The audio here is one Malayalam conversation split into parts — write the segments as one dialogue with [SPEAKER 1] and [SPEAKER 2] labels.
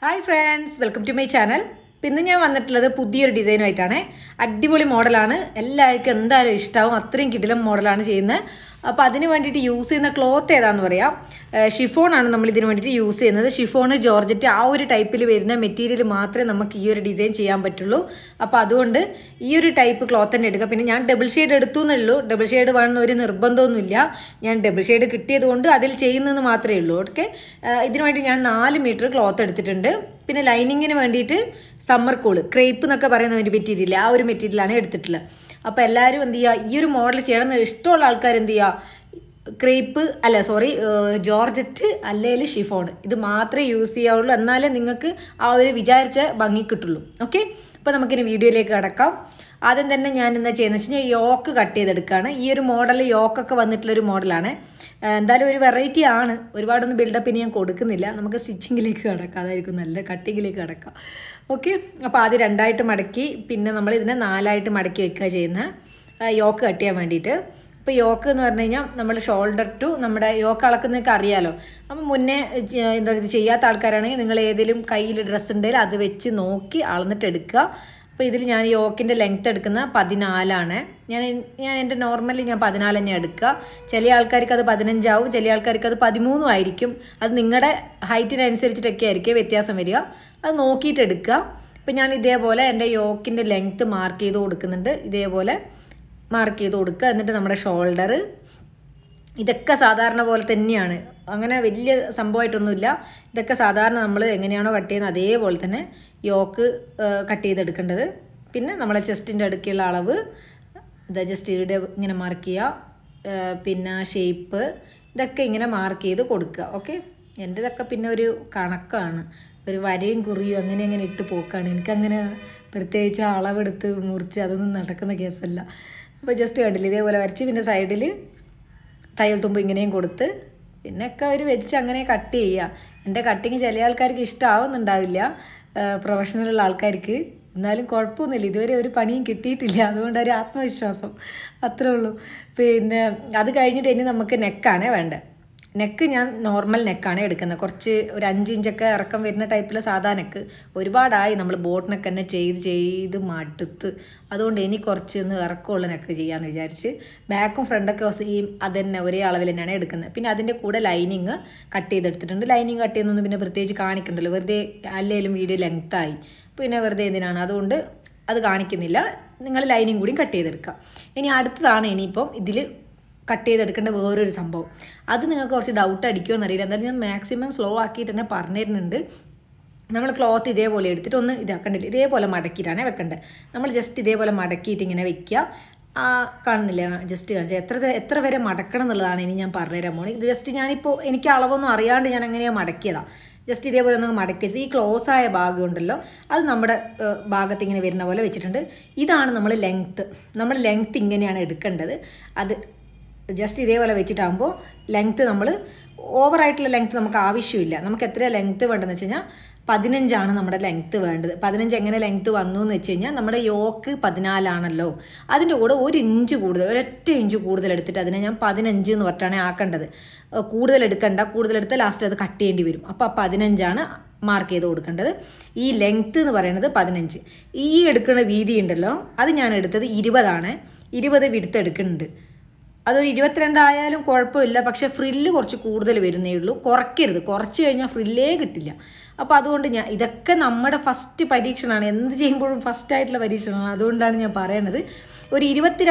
[SPEAKER 1] Hi friends, welcome to my channel. ഇന്ന് ഞാൻ വന്നിട്ടുള്ളത് പുതിയൊരു ഡിസൈനുമായിട്ടാണ്. അടിപൊളി മോഡലാണ്. എല്ലാവർക്കും എന്തായാലും ഇഷ്ടാവും. അത്രയും കിടിലം മോഡലാണ് ചെയ്യുന്നത്. അപ്പോൾ അതിനു വേണ്ടിയിട്ട് യൂസ് ചെയ്യുന്ന ക്ലോത്ത് ഏതാണെന്ന് പറയാം. ഷിഫോൺ ആണ് നമ്മൾ ഇതിനു വേണ്ടിയിട്ട് യൂസ് ചെയ്യുന്നത്. ഷിഫോൺ ജോർജറ്റ് ആ ഒരു ടൈപ്പിൽ വരുന്ന മെറ്റീരിയൽ മാത്രമേ നമുക്ക് ഈ ഒരു ഡിസൈൻ ചെയ്യാൻ പറ്റുള്ളൂ. അപ്പോൾ അതുകൊണ്ട് ഈ ഒരു ടൈപ്പ് ക്ലോത്ത് തന്നെ എടുക്കുക. പിന്നെ ഞാൻ ഡബിൾ ഷെയ്ഡ് എടുത്തു എന്നുള്ളൂ. ഡബിൾ ഷെയ്ഡ് വേണമെന്ന് ഒരു നിർബന്ധമൊന്നുമില്ല. ഞാൻ ഡബിൾ ഷെയ്ഡ് കിട്ടിയത് കൊണ്ട് അതിൽ ചെയ്യുന്നതെന്ന് മാത്രമേ ഉള്ളൂ. ഓക്കെ, ഇതിനു വേണ്ടി ഞാൻ 4 മീറ്റർ ക്ലോത്ത് എടുത്തിട്ടുണ്ട്. പിന്നെ ലൈനിങ്ങിന് വേണ്ടിയിട്ട് സമ്മർ കൂള് ക്രേപ്പ് എന്നൊക്കെ പറയുന്ന ഒരു മെറ്റീരിയൽ, ആ ഒരു മെറ്റീരിയലാണ് എടുത്തിട്ടുള്ളത്. അപ്പോൾ എല്ലാവരും എന്ത് ചെയ്യുക, ഈ ഒരു മോഡൽ ചെയ്യണമെന്ന് ഇഷ്ടമുള്ള ആൾക്കാർ എന്ത് ചെയ്യുക, ജോർജറ്റ് അല്ലെങ്കിൽ ഷിഫോൺ ഇത് മാത്രമേ യൂസ് ചെയ്യാവുള്ളൂ. എന്നാലേ നിങ്ങൾക്ക് ആ ഒരു വിചാരിച്ച ഭംഗി കിട്ടുള്ളൂ. ഓക്കെ, അപ്പോൾ നമുക്കിനി വീഡിയോയിലേക്ക് കടക്കാം. ആദ്യം തന്നെ ഞാൻ എന്താ ചെയ്യുന്നത് വെച്ച് കഴിഞ്ഞാൽ യോക്ക് കട്ട് ചെയ്തെടുക്കുകയാണ്. ഈ ഒരു മോഡൽ യോക്കൊക്കെ വന്നിട്ടുള്ളൊരു മോഡലാണ്. എന്തായാലും ഒരു വെറൈറ്റി ആണ്. ഒരുപാടൊന്നും ബിൽഡപ്പിന് ഞാൻ കൊടുക്കുന്നില്ല. നമുക്ക് സ്റ്റിച്ചിങ്ങിലേക്ക് കിടക്കാം, അതായിരിക്കും നല്ല കട്ടിങ്ങിലേക്ക് കിടക്കാം. ഓക്കെ, അപ്പോൾ ആദ്യം 2ആയിട്ട് മടക്കി പിന്നെ നമ്മൾ ഇതിനെ 4ആയിട്ട് മടക്കി വെക്കുക ചെയ്യുന്ന യോക്ക് കട്ട് ചെയ്യാൻ വേണ്ടിയിട്ട്. ഇപ്പോൾ യോക്ക് എന്ന് പറഞ്ഞു കഴിഞ്ഞാൽ നമ്മൾ ഷോൾഡർ ടു നമ്മുടെ യോക്ക് അളക്കുന്നതൊക്കെ അറിയാമല്ലോ. അപ്പം മുന്നേ എന്താ ഇത് ചെയ്യാത്ത ആൾക്കാരാണെങ്കിൽ നിങ്ങൾ ഏതെങ്കിലും കയ്യിൽ ഡ്രസ്സ് ഉണ്ടെങ്കിൽ അത് വെച്ച് നോക്കി അളന്നിട്ട് എടുക്കുക. അപ്പോൾ ഇതിൽ ഞാൻ യോക്കിൻ്റെ ലെങ്ത്ത് എടുക്കുന്ന 14 ഞാൻ എൻ്റെ നോർമലി ഞാൻ 14 തന്നെ എടുക്കുക. ചില ആൾക്കാർക്ക് അത് 15 ആവും, ചില ആൾക്കാർക്ക് അത് 13 ആയിരിക്കും. അത് നിങ്ങളുടെ ഹൈറ്റിനനുസരിച്ചിട്ടൊക്കെ ആയിരിക്കും വ്യത്യാസം വരിക. അത് നോക്കിയിട്ട് എടുക്കുക. അപ്പോൾ ഞാൻ ഇതേപോലെ എൻ്റെ യോക്കിൻ്റെ ലെങ്ത്ത് മാർക്ക് ചെയ്ത് കൊടുക്കുന്നുണ്ട്. ഇതേപോലെ മാർക്ക് ചെയ്ത് കൊടുക്കുക. എന്നിട്ട് നമ്മുടെ ഷോൾഡർ ഇതൊക്കെ സാധാരണ പോലെ തന്നെയാണ്, അങ്ങനെ വലിയ സംഭവമായിട്ടൊന്നുമില്ല. ഇതൊക്കെ സാധാരണ നമ്മൾ എങ്ങനെയാണോ കട്ട് ചെയ്യുന്നത് അതേപോലെ തന്നെ യോക്ക് കട്ട് ചെയ്തെടുക്കേണ്ടത്. പിന്നെ നമ്മളെ ചെസ്റ്റിൻ്റെ അടുക്കുള്ള അളവ് ഇതാ ജസ്റ്റ് ഇവിടെ ഇങ്ങനെ മാർക്ക് ചെയ്യുക. പിന്നെ ഷേപ്പ് ഇതൊക്കെ ഇങ്ങനെ മാർക്ക് ചെയ്ത് കൊടുക്കുക. ഓക്കെ, എൻ്റെതൊക്കെ പിന്നെ ഒരു കണക്കാണ്, ഒരു വരയും കുറിയും അങ്ങനെ ഇട്ട് പോക്കാണ്. എനിക്കങ്ങനെ പ്രത്യേകിച്ച് അളവെടുത്ത് മുറിച്ച് അതൊന്നും നടക്കുന്ന കേസല്ല. അപ്പോൾ ജസ്റ്റ് കണ്ടില്ല ഇതേപോലെ വരച്ച് പിന്നെ സൈഡിൽ തയ്യൽ തുമ്പ് ഇങ്ങനെയും കൊടുത്ത് പിന്നെയൊക്കെ അവർ വെച്ച് അങ്ങനെ കട്ട് ചെയ്യുക. എൻ്റെ കട്ടിങ് ചില ആൾക്കാർക്ക് ഇഷ്ടമാവുന്നുണ്ടാവില്ല, പ്രൊഫഷണലുള്ള ആൾക്കാർക്ക്. എന്നാലും കുഴപ്പമൊന്നുമില്ല, ഇതുവരെ ഒരു പണിയും കിട്ടിയിട്ടില്ല. അതുകൊണ്ട് ഒരു ആത്മവിശ്വാസം, അത്രേ ഉള്ളൂ. പിന്നെ അത് കഴിഞ്ഞിട്ട് ഇനി നമുക്ക് നെക്കാണ് വേണ്ടത്. നെക്ക് ഞാൻ നോർമൽ നെക്കാണ് എടുക്കുന്നത്. കുറച്ച് ഒരു 5 ഇഞ്ചൊക്കെ ഇറക്കം വരുന്ന ടൈപ്പിൽ സാധാ നെക്ക്. ഒരുപാടായി നമ്മൾ ബോട്ട് നെക്ക് തന്നെ ചെയ്ത് മടുത്ത്. അതുകൊണ്ട് ഇനി കുറച്ചൊന്ന് ഇറക്കമുള്ള നെക്ക് ചെയ്യാമെന്ന് വിചാരിച്ച് ബാക്കും ഫ്രണ്ടൊക്കെ സെയിം അത് തന്നെ ഒരേ അളവിൽ തന്നെയാണ് എടുക്കുന്നത്. പിന്നെ അതിൻ്റെ കൂടെ ലൈനിങ് കട്ട് ചെയ്തെടുത്തിട്ടുണ്ട്. ലൈനിങ് കട്ട് ചെയ്യുന്നൊന്നും പിന്നെ പ്രത്യേകിച്ച് കാണിക്കണ്ടല്ലോ, വെറുതെ അല്ലെങ്കിലും വീഡിയോ ലെങ്ത്തായി പിന്നെ വെറുതെ എന്തിനാണ്, അതുകൊണ്ട് അത് കാണിക്കുന്നില്ല. നിങ്ങൾ ലൈനിങ് കൂടി കട്ട് ചെയ്തെടുക്കുക. ഇനി അടുത്തതാണ് ഇനിയിപ്പം ഇതിൽ കട്ട് ചെയ്തെടുക്കേണ്ട വേറൊരു സംഭവം. അത് നിങ്ങൾക്ക് കുറച്ച് ഡൗട്ട് അടിക്കുമെന്ന് അറിയില്ല. എന്തായാലും ഞാൻ മാക്സിമം സ്ലോ ആക്കിയിട്ട് തന്നെ പറഞ്ഞു തരുന്നുണ്ട്. നമ്മൾ ക്ലോത്ത് ഇതേപോലെ എടുത്തിട്ട് ഒന്ന് ഇതാക്കണ്ടില്ല, ഇതേപോലെ മടക്കിയിട്ടാണ് വെക്കേണ്ടത്. നമ്മൾ ജസ്റ്റ് ഇതേപോലെ മടക്കിയിട്ട് ഇങ്ങനെ വെക്കുക. കാണുന്നില്ല, ജസ്റ്റ് കാണിച്ചാൽ എത്ര വരെ മടക്കണം എന്നുള്ളതാണ് ഇനി ഞാൻ പറഞ്ഞുതരാൻ പോകുന്നത്. ഇത് ജസ്റ്റ് ഞാനിപ്പോൾ എനിക്ക് അളവൊന്നും അറിയാണ്ട് ഞാൻ എങ്ങനെയാണ് മടക്കിയതാണ്. ജസ്റ്റ് ഇതേപോലെ ഒന്ന് മടക്കി വെച്ച് ഈ ക്ലോസ് ആയ ഭാഗം ഉണ്ടല്ലോ അത് നമ്മുടെ ഭാഗത്ത് ഇങ്ങനെ വരുന്ന പോലെ വെച്ചിട്ടുണ്ട്. ഇതാണ് നമ്മൾ ലെങ്ത്ത് ഇങ്ങനെയാണ് എടുക്കേണ്ടത്. അത് ജസ്റ്റ് ഇതേപോലെ വെച്ചിട്ടാകുമ്പോൾ ലെങ്ത്ത് നമ്മൾ ഓവറായിട്ടുള്ള ലെങ്ത്ത് നമുക്ക് ആവശ്യമില്ല. നമുക്ക് എത്രയാണ് ലെങ്ത്ത് വേണ്ടതെന്ന് വെച്ച് കഴിഞ്ഞാൽ 15 നമ്മുടെ ലെങ്ത്ത് വേണ്ടത്. 15 എങ്ങനെ ലെങ്ത്ത് വന്നു എന്ന് വെച്ച് കഴിഞ്ഞാൽ നമ്മുടെ യോക്ക് 14 അതിൻ്റെ കൂടെ 1 ഇഞ്ച് കൂടുതൽ, ഒരൊറ്റ ഇഞ്ച് കൂടുതൽ എടുത്തിട്ട് അതിനെ ഞാൻ 15 എന്ന് പറഞ്ഞിട്ടാണ് ആക്കേണ്ടത്. കൂടുതലെടുത്താൽ ലാസ്റ്റ് അത് കട്ട് ചെയ്യേണ്ടി വരും. അപ്പോൾ 15 മാർക്ക് ചെയ്ത് കൊടുക്കേണ്ടത്. ഈ ലെങ്ത്ത് എന്ന് പറയുന്നത് 15. ഈ എടുക്കുന്ന വീതി ഉണ്ടല്ലോ അത് ഞാൻ എടുത്തത് 20 വിടുത്ത് എടുക്കുന്നുണ്ട്. അതൊരു 22 ആയാലും കുഴപ്പമില്ല, പക്ഷേ ഫ്രില്ല് കുറച്ച് കൂടുതൽ വരുന്നേ ഉള്ളൂ. കുറയ്ക്കരുത്, കുറച്ച് കഴിഞ്ഞാൽ ഫ്രില്ലേ കിട്ടില്ല. അപ്പോൾ അതുകൊണ്ട് ഇതൊക്കെ നമ്മുടെ ഫസ്റ്റ് പരീക്ഷണമാണ്, എന്ത് ചെയ്യുമ്പോഴും ഫസ്റ്റായിട്ടുള്ള പരീക്ഷണമാണ്. അതുകൊണ്ടാണ് ഞാൻ പറയണത്. ഒരു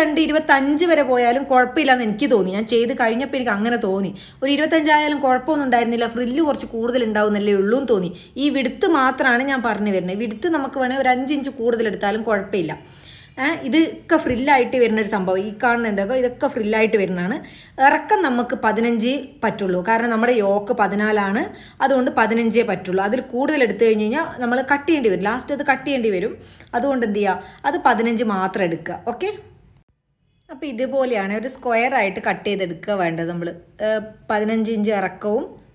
[SPEAKER 1] 22-25 വരെ പോയാലും കുഴപ്പമില്ലെന്ന് എനിക്ക് തോന്നി. ഞാൻ ചെയ്ത് കഴിഞ്ഞപ്പോൾ എനിക്ക് അങ്ങനെ തോന്നി. ഒരു 25 ആയാലും കുഴപ്പമൊന്നും ഉണ്ടായിരുന്നില്ല, ഫ്രില്ല് കുറച്ച് കൂടുതൽ ഉണ്ടാവുന്നല്ലേ ഉള്ളൂ എന്ന് തോന്നി. ഈ വിടുത്ത് മാത്രമാണ് ഞാൻ പറഞ്ഞു വരുന്നത്. വിടുത്ത് നമുക്ക് വേണമെങ്കിൽ ഒരു 5 ഇഞ്ച് കൂടുതലെടുത്താലും കുഴപ്പമില്ല. ഇതൊക്കെ ഫ്രില്ലായിട്ട് വരുന്നൊരു സംഭവം. ഈ കാണുന്നുണ്ടോ, ഇതൊക്കെ ഫ്രില്ലായിട്ട് വരുന്നതാണ്. ഇറക്കം നമുക്ക് 15 പറ്റുള്ളൂ, കാരണം നമ്മുടെ യോക്ക് 14 അതുകൊണ്ട് 15 പറ്റുള്ളൂ. അതിൽ കൂടുതൽ എടുത്തു കഴിഞ്ഞ് കഴിഞ്ഞാൽ നമ്മൾ കട്ട് ചെയ്യേണ്ടി വരും, ലാസ്റ്റ് അത് കട്ട് ചെയ്യേണ്ടി വരും. അതുകൊണ്ട് എന്ത് ചെയ്യുക, അത് 15 മാത്രം എടുക്കുക. ഓക്കെ, അപ്പോൾ ഇതുപോലെയാണ് ഒരു സ്ക്വയറായിട്ട് കട്ട് ചെയ്തെടുക്കുക വേണ്ടത്. നമ്മൾ 15 ഇഞ്ച് ഇറക്കവും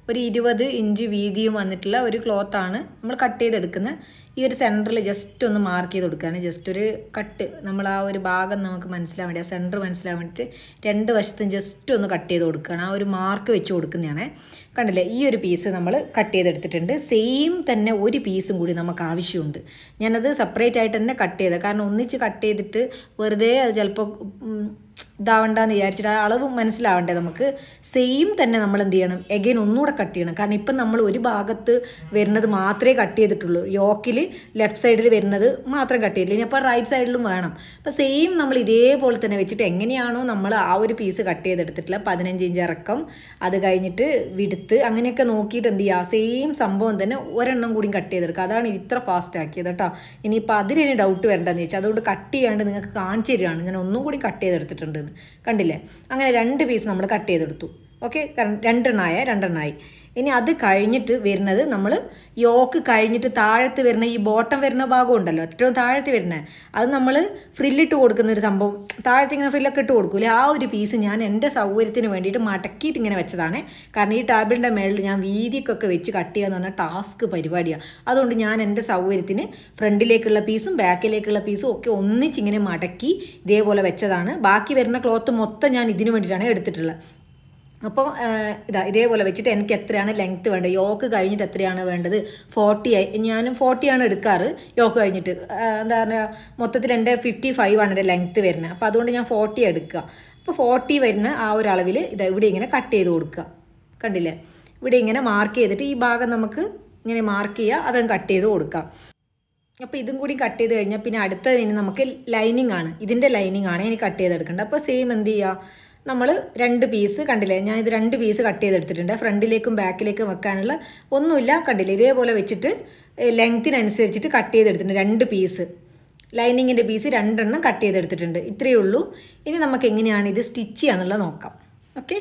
[SPEAKER 1] ഒരു 20 ഇഞ്ച് വീതിയും വന്നിട്ടുള്ള ഒരു ക്ലോത്താണ് നമ്മൾ കട്ട് ചെയ്തെടുക്കുന്നത്. ഈ ഒരു സെൻറ്ററിൽ ജസ്റ്റ് ഒന്ന് മാർക്ക് ചെയ്ത് കൊടുക്കുകയാണ്. ജസ്റ്റ് ഒരു കട്ട്, നമ്മൾ ആ ഒരു ഭാഗം നമുക്ക് മനസ്സിലാൻ വേണ്ടി, ആ സെൻറ്റർ മനസ്സിലാൻ വേണ്ടിയിട്ട് രണ്ട് വശത്തും ജസ്റ്റ് ഒന്ന് കട്ട് ചെയ്ത് കൊടുക്കുകയാണ്. ആ ഒരു മാർക്ക് വെച്ച് കൊടുക്കുന്നതാണ്. കണ്ടില്ലേ, ഈ ഒരു പീസ് നമ്മൾ കട്ട് ചെയ്തെടുത്തിട്ടുണ്ട്. സെയിം തന്നെ ഒരു പീസും കൂടി നമുക്ക് ആവശ്യമുണ്ട്. ഞാനത് സെപ്പറേറ്റ് ആയിട്ട് തന്നെ കട്ട് ചെയ്തത്, കാരണം ഒന്നിച്ച് കട്ട് ചെയ്തിട്ട് വെറുതെ അത് ചിലപ്പോൾ ഇതാവണ്ടെന്ന് വിചാരിച്ചിട്ട് ആ അളവ് മനസ്സിലാവണ്ടേ നമുക്ക്. സെയിം തന്നെ നമ്മൾ എന്ത് ചെയ്യണം, എഗെയിൻ ഒന്നുകൂടെ കട്ട് ചെയ്യണം. കാരണം ഇപ്പം നമ്മൾ ഒരു ഭാഗത്ത് വരുന്നത് മാത്രമേ കട്ട് ചെയ്തിട്ടുള്ളൂ. യോക്കിൽ ലെഫ്റ്റ് സൈഡിൽ വരുന്നത് മാത്രം കട്ട് ചെയ്തില്ല, ഇനി അപ്പോൾ റൈറ്റ് സൈഡിലും വേണം. അപ്പോൾ സെയിം നമ്മൾ ഇതേപോലെ തന്നെ വെച്ചിട്ട് എങ്ങനെയാണോ നമ്മൾ ആ ഒരു പീസ് കട്ട് ചെയ്തെടുത്തിട്ടുള്ള 15 ഇഞ്ച് ഇറക്കം, അത് കഴിഞ്ഞിട്ട് വിടുത്ത്, അങ്ങനെയൊക്കെ നോക്കിയിട്ട് എന്ത് ചെയ്യുക, സെയിം സംഭവം തന്നെ ഒരെണ്ണം കൂടി കട്ട് ചെയ്തെടുക്കുക. അതാണ് ഇത്ര ഫാസ്റ്റ് ആക്കിയത് കേട്ടോ. ഇനിയിപ്പോൾ അതിന് ഡൗട്ട് വരണ്ടെന്ന് ചോദിച്ചാൽ അതുകൊണ്ട് കട്ട് ചെയ്യാണ്ട് നിങ്ങൾക്ക് കാണിച്ചു തരികയാണ്. ഞാൻ ഒന്നും കൂടി കട്ട് ചെയ്തെടുത്തിട്ടുണ്ട്. കണ്ടില്ലേ, അങ്ങനെ 2 പീസ് നമ്മൾ കട്ട് ചെയ്തെടുത്തു. ഓക്കെ, രണ്ടെണ്ണമായി. ഇനി അത് കഴിഞ്ഞിട്ട് വരുന്നത് നമ്മൾ യോക്ക് കഴിഞ്ഞിട്ട് താഴത്ത് വരുന്ന ഈ ബോട്ടം വരുന്ന ഭാഗം ഉണ്ടല്ലോ, ഏറ്റവും താഴത്ത് വരുന്നത്, അത് നമ്മൾ ഫ്രില്ലിട്ട് കൊടുക്കുന്ന ഒരു സംഭവം, താഴത്ത് ഇങ്ങനെ ഫ്രില്ലൊക്കെ ഇട്ട് കൊടുക്കൂലേ, ആ ഒരു പീസ് ഞാൻ എൻ്റെ സൗകര്യത്തിന് വേണ്ടിയിട്ട് മടക്കിയിട്ട് ഇങ്ങനെ വെച്ചതാണ്. കാരണം ഈ ടേബിളിൻ്റെ മേളിൽ ഞാൻ വീതിക്കൊക്കെ വെച്ച് കട്ട് ചെയ്യാന്ന് പറഞ്ഞാൽ ടാസ്ക് പരിപാടിയാണ്. അതുകൊണ്ട് ഞാൻ എൻ്റെ സൗകര്യത്തിന് ഫ്രണ്ടിലേക്കുള്ള പീസും ബാക്കിലേക്കുള്ള പീസും ഒക്കെ ഒന്നിച്ചിങ്ങനെ മടക്കി ഇതേപോലെ വെച്ചതാണ്. ബാക്കി വരുന്ന ക്ലോത്ത് മൊത്തം ഞാൻ ഇതിന് വേണ്ടിയിട്ടാണ് എടുത്തിട്ടുള്ളത്. അപ്പോൾ ഇതേപോലെ വെച്ചിട്ട് എനിക്ക് എത്രയാണ് ലെങ്ത്ത് വേണ്ടത്, യോക്ക് കഴിഞ്ഞിട്ട് എത്രയാണ് വേണ്ടത്, 40 ഞാനും 40 ആണ് എടുക്കാറ്. യോക്ക് കഴിഞ്ഞിട്ട് എന്താ പറയുക, മൊത്തത്തിൽ എൻ്റെ 55 ആണ് എൻ്റെ ലെങ്ത്ത് വരുന്നത്. അപ്പോൾ അതുകൊണ്ട് ഞാൻ 40 എടുക്കുക. അപ്പോൾ 40 വരുന്ന ആ ഒരു അളവിൽ ഇവിടെ ഇങ്ങനെ കട്ട് ചെയ്ത് കൊടുക്കുക. കണ്ടില്ലേ, ഇവിടെ ഇങ്ങനെ മാർക്ക് ചെയ്തിട്ട് ഈ ഭാഗം നമുക്ക് ഇങ്ങനെ മാർക്ക് ചെയ്യുക, അതങ്ങ് കട്ട് ചെയ്ത് കൊടുക്കാം. അപ്പോൾ ഇതും കൂടി കട്ട് ചെയ്ത് കഴിഞ്ഞാൽ പിന്നെ അടുത്തത് ഇനി നമുക്ക് ലൈനിങ് ആണ്, ഇതിൻ്റെ ലൈനിങ് ആണ് ഇനി കട്ട് ചെയ്തെടുക്കേണ്ടത്. അപ്പോൾ സെയിം എന്ത് ചെയ്യുക, നമ്മൾ 2 പീസ് കണ്ടില്ലേ, ഞാനിത് 2 പീസ് കട്ട് ചെയ്തെടുത്തിട്ടുണ്ട്. ഫ്രണ്ടിലേക്കും ബാക്കിലേക്കും വെക്കാനുള്ള ഒന്നുമില്ല, കണ്ടില്ലേ, ഇതേപോലെ വെച്ചിട്ട് ലെങ്ത്തിനനുസരിച്ചിട്ട് കട്ട് ചെയ്തെടുത്തിട്ടുണ്ട്. 2 പീസ് ലൈനിങ്ങിൻ്റെ പീസ് 2 എണ്ണം കട്ട് ചെയ്തെടുത്തിട്ടുണ്ട്. ഇത്രയേ ഉള്ളൂ. ഇനി നമുക്ക് എങ്ങനെയാണ് ഇത് സ്റ്റിച്ച് ചെയ്യാന്നുള്ളത് നോക്കാം. ഓക്കെ,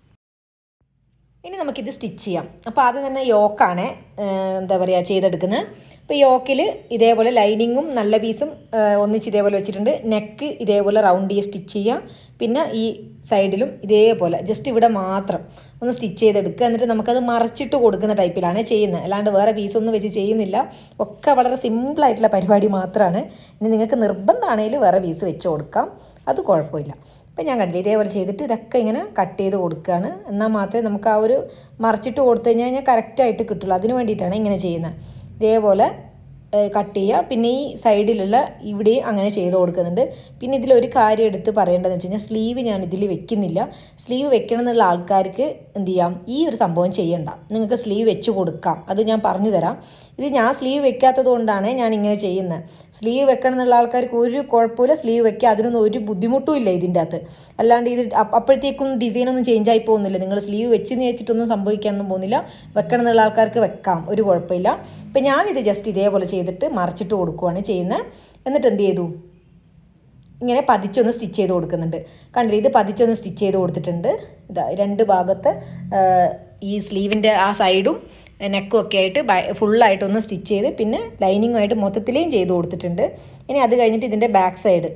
[SPEAKER 1] ഇനി നമുക്കിത് സ്റ്റിച്ച് ചെയ്യാം. അപ്പോൾ ആദ്യം തന്നെ യോക്കാണ് എന്താ പറയുക ചെയ്തെടുക്കുന്നത്. അപ്പോൾ യോക്കിൽ ഇതേപോലെ ലൈനിങ്ങും നല്ല പീസും ഒന്നിച്ച് ഇതേപോലെ വെച്ചിട്ടുണ്ട്. നെക്ക് ഇതേപോലെ റൗണ്ട് ചെയ്ത് സ്റ്റിച്ച് ചെയ്യാം. പിന്നെ ഈ സൈഡിലും ഇതേപോലെ ജസ്റ്റ് ഇവിടെ മാത്രം ഒന്ന് സ്റ്റിച്ച് ചെയ്തെടുക്കുക. എന്നിട്ട് നമുക്കത് മറിച്ചിട്ട് കൊടുക്കുന്ന ടൈപ്പിലാണ് ചെയ്യുന്നത്, അല്ലാണ്ട് വേറെ പീസൊന്നും വെച്ച് ചെയ്യുന്നില്ല. ഒക്കെ വളരെ സിമ്പിളായിട്ടുള്ള പരിപാടി മാത്രമാണ്. ഇനി നിങ്ങൾക്ക് നിർബന്ധമാണെങ്കിൽ വേറെ പീസ് വെച്ച് കൊടുക്കാം, അത് കുഴപ്പമില്ല. അപ്പം ഞാൻ കണ്ടില്ല, ഇതേപോലെ ചെയ്തിട്ട് ഇതൊക്കെ ഇങ്ങനെ കട്ട് ചെയ്ത് കൊടുക്കുകയാണ്. എന്നാൽ മാത്രമേ നമുക്ക് ആ ഒരു മറിച്ചിട്ട് കൊടുത്തു കഴിഞ്ഞാൽ കറക്റ്റായിട്ട് കിട്ടുള്ളൂ. അതിന് വേണ്ടിയിട്ടാണ് ഇങ്ങനെ ചെയ്യുന്നത്. ഇതേപോലെ കട്ട് ചെയ്യുക. പിന്നെ ഈ സൈഡിലുള്ള ഇവിടെയും അങ്ങനെ ചെയ്ത് കൊടുക്കുന്നുണ്ട്. പിന്നെ ഇതിലൊരു കാര്യം എടുത്ത് പറയേണ്ടതെന്ന് വെച്ച് കഴിഞ്ഞാൽ സ്ലീവ് ഞാൻ ഇതിൽ വെക്കുന്നില്ല. സ്ലീവ് വെക്കണം എന്നുള്ള ആൾക്കാർക്ക് എന്ത് ചെയ്യാം, ഈ ഒരു സംഭവം ചെയ്യണ്ട, നിങ്ങൾക്ക് സ്ലീവ് വെച്ച് കൊടുക്കാം. അത് ഞാൻ പറഞ്ഞു തരാം. ഇത് ഞാൻ സ്ലീവ് വെക്കാത്തത് കൊണ്ടാണ് ഞാൻ ഇങ്ങനെ ചെയ്യുന്നത്. സ്ലീവ് വെക്കണം എന്നുള്ള ആൾക്കാർക്ക് ഒരു കുഴപ്പമില്ല, സ്ലീവ് വെക്കുക, അതിനൊന്നും ഒരു ബുദ്ധിമുട്ടും ഇല്ല ഇതിൻ്റെ അകത്ത്. അല്ലാണ്ട് ഇത് അപ്പോഴത്തേക്കും ഡിസൈനൊന്നും ചേഞ്ച് ആയി പോകുന്നില്ല. നിങ്ങൾ സ്ലീവ് വെച്ചെന്ന് വെച്ചിട്ടൊന്നും സംഭവിക്കാനൊന്നും പോകുന്നില്ല. വെക്കണം എന്നുള്ള ആൾക്കാർക്ക് വെക്കാം, ഒരു കുഴപ്പമില്ല. ഇപ്പം ഞാനിത് ജസ്റ്റ് ഇതേപോലെ ചെയ്തിട്ട് മറിച്ചിട്ട് കൊടുക്കുകയാണ് ചെയ്യുന്നത്. എന്നിട്ട് എന്ത് ചെയ്തു, ഇങ്ങനെ പതിച്ചൊന്ന് സ്റ്റിച്ച് ചെയ്ത് കൊടുക്കുന്നുണ്ട്. കണ്ടില്ലേ, ഇത് പതിച്ചൊന്ന് സ്റ്റിച്ച് ചെയ്ത് കൊടുത്തിട്ടുണ്ട്. ഇതാ 2 ഭാഗത്ത് ഈ സ്ലീവിൻ്റെ ആ സൈഡും നെക്കും ഒക്കെ ആയിട്ട് ഫുള്ളായിട്ടൊന്ന് സ്റ്റിച്ച് ചെയ്ത് പിന്നെ ലൈനിങ്ങുമായിട്ട് മൊത്തത്തിലേയും ചെയ്ത് കൊടുത്തിട്ടുണ്ട്. ഇനി അത് കഴിഞ്ഞിട്ട് ഇതിൻ്റെ ബാക്ക് സൈഡ്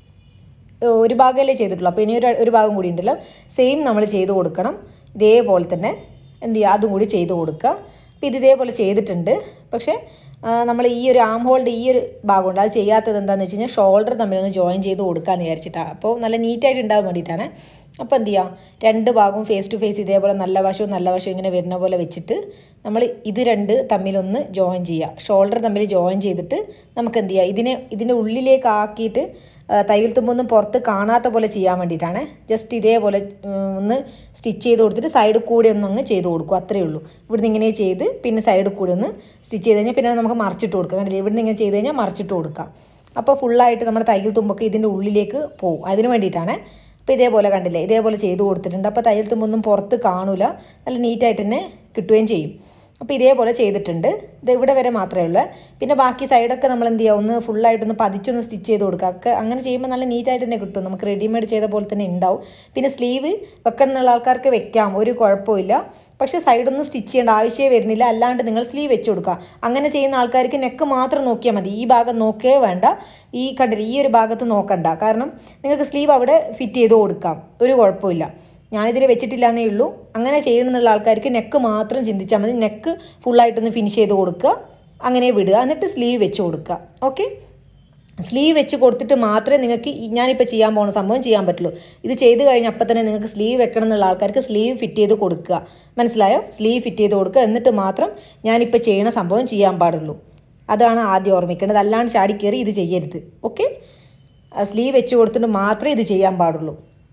[SPEAKER 1] ഒരു ഭാഗമല്ലേ ചെയ്തിട്ടുള്ളൂ, അപ്പോൾ ഇനി ഒരു ഭാഗം കൂടി ഉണ്ടല്ലോ, സെയിം നമ്മൾ ചെയ്ത് കൊടുക്കണം. ഇതേപോലെ തന്നെ എന്ത് ചെയ്യുക, അതും കൂടി ചെയ്ത് കൊടുക്കുക. അപ്പോൾ ഇത് ഇതേപോലെ ചെയ്തിട്ടുണ്ട്. പക്ഷേ നമ്മൾ ഈ ഒരു ആം ഹോൾഡ് ഈ ഒരു ഭാഗമുണ്ട്, അത് ചെയ്യാത്തത് എന്താണെന്ന് വെച്ച് കഴിഞ്ഞാൽ ഷോൾഡർ തമ്മിലൊന്ന് ജോയിൻ ചെയ്ത് കൊടുക്കാമെന്ന് വിചാരിച്ചിട്ടാണ്. അപ്പോൾ നല്ല നീറ്റായിട്ട് ഉണ്ടാകാൻ വേണ്ടിയിട്ടാണ്. അപ്പോൾ എന്ത് ചെയ്യാം, 2 ഭാഗവും ഫേസ് ടു ഫേസ് ഇതേപോലെ നല്ല വശവും ഇങ്ങനെ വരുന്ന പോലെ വെച്ചിട്ട് നമ്മൾ ഇത് 2 തമ്മിലൊന്ന് ജോയിൻ ചെയ്യുക. ഷോൾഡർ തമ്മിൽ ജോയിൻ ചെയ്തിട്ട് നമുക്ക് എന്ത് ചെയ്യുക, ഇതിൻ്റെ ഉള്ളിലേക്ക് ആക്കിയിട്ട് തയ്യൽ തുമ്പൊന്നും പുറത്ത് കാണാത്ത പോലെ ചെയ്യാൻ വേണ്ടിയിട്ടാണ്. ജസ്റ്റ് ഇതേപോലെ ഒന്ന് സ്റ്റിച്ച് ചെയ്ത് കൊടുത്തിട്ട് സൈഡിൽ കൂടി ഒന്നങ്ങ് ചെയ്ത് കൊടുക്കും, അത്രയേ ഉള്ളൂ. ഇവിടുന്ന് ഇങ്ങനെ ചെയ്ത് പിന്നെ സൈഡിൽ കൂടി ഒന്ന് സ്റ്റിച്ച് ചെയ്ത് കഴിഞ്ഞാൽ പിന്നെ നമുക്ക് മറിച്ചിട്ട് കൊടുക്കാം. കണ്ടില്ലേ, ഇവിടുന്ന് ഇങ്ങനെ ചെയ്ത് കഴിഞ്ഞാൽ മറിച്ചിട്ട് കൊടുക്കാം. അപ്പോൾ ഫുള്ളായിട്ട് നമ്മുടെ തയ്യൽ തുമ്പൊക്കെ ഇതിൻ്റെ ഉള്ളിലേക്ക് പോകും, അതിന് വേണ്ടിയിട്ടാണ്. അപ്പോൾ ഇതേപോലെ കണ്ടില്ലേ, ഇതേപോലെ ചെയ്ത് കൊടുത്തിട്ടുണ്ട്. അപ്പോൾ തയ്യൽ തുമ്പൊന്നും പുറത്ത് കാണൂല, നല്ല നീറ്റായിട്ട് തന്നെ കിട്ടുകയും ചെയ്യും. അപ്പോൾ ഇതേപോലെ ചെയ്തിട്ടുണ്ട്. ഇത് ഇവിടെ വരെ മാത്രമേ ഉള്ളൂ. പിന്നെ ബാക്കി സൈഡൊക്കെ നമ്മൾ എന്ത് ചെയ്യുക, ഒന്ന് ഫുള്ളായിട്ടൊന്ന് പതിച്ചൊന്ന് സ്റ്റിച്ച് ചെയ്ത് കൊടുക്കുക. ഒക്കെ അങ്ങനെ ചെയ്യുമ്പോൾ നല്ല നീറ്റായിട്ട് തന്നെ കിട്ടും, നമുക്ക് റെഡിമെയ്ഡ് ചെയ്ത പോലെ തന്നെ ഉണ്ടാവും. പിന്നെ സ്ലീവ് വെക്കണം എന്നുള്ള ആൾക്കാർക്ക് വെക്കാം, ഒരു കുഴപ്പമില്ല. പക്ഷേ സൈഡൊന്നും സ്റ്റിച്ച് ചെയ്യേണ്ട ആവശ്യമേ വരുന്നില്ല. അല്ലാണ്ട് നിങ്ങൾ സ്ലീവ് വെച്ച് കൊടുക്കുക. അങ്ങനെ ചെയ്യുന്ന ആൾക്കാർക്ക് നെക്ക് മാത്രം നോക്കിയാൽ മതി, ഈ ഭാഗം നോക്കേ വേണ്ട. ഈ കണ്ടില്ല, ഈ ഒരു ഭാഗത്ത് നോക്കണ്ട, കാരണം നിങ്ങൾക്ക് സ്ലീവ് അവിടെ ഫിറ്റ് ചെയ്ത് കൊടുക്കാം, ഒരു കുഴപ്പമില്ല. ഞാനിതിൽ വെച്ചിട്ടില്ലാന്നേ ഉള്ളൂ. അങ്ങനെ ചെയ്യണമെന്നുള്ള ആൾക്കാർക്ക് നെക്ക് മാത്രം ചിന്തിച്ചാൽ മതി. നെക്ക് ഫുള്ളായിട്ടൊന്ന് ഫിനിഷ് ചെയ്ത് കൊടുക്കുക, അങ്ങനെ വിടുക. എന്നിട്ട് സ്ലീവ് വെച്ച് കൊടുക്കുക. ഓക്കെ, സ്ലീവ് വെച്ച് കൊടുത്തിട്ട് മാത്രമേ നിങ്ങൾക്ക് ഞാനിപ്പോൾ ചെയ്യാൻ പോകുന്ന സംഭവം ചെയ്യാൻ പറ്റുള്ളൂ. ഇത് ചെയ്ത് കഴിഞ്ഞാൽ അപ്പം തന്നെ നിങ്ങൾക്ക് സ്ലീവ് വെക്കണം എന്നുള്ള ആൾക്കാർക്ക് സ്ലീവ് ഫിറ്റ് ചെയ്ത് കൊടുക്കുക. മനസ്സിലായോ? സ്ലീവ് ഫിറ്റ് ചെയ്ത് കൊടുക്കുക. എന്നിട്ട് മാത്രം ഞാനിപ്പോൾ ചെയ്യണ സംഭവം ചെയ്യാൻ പാടുള്ളൂ. അതാണ് ആദ്യം ഓർമ്മിക്കേണ്ടത്. അല്ലാണ്ട് ചാടി കയറി ഇത് ചെയ്യരുത്. ഓക്കെ, സ്ലീവ് വെച്ച് കൊടുത്തിട്ട് മാത്രമേ ഇത് ചെയ്യാൻ പാടുള്ളൂ.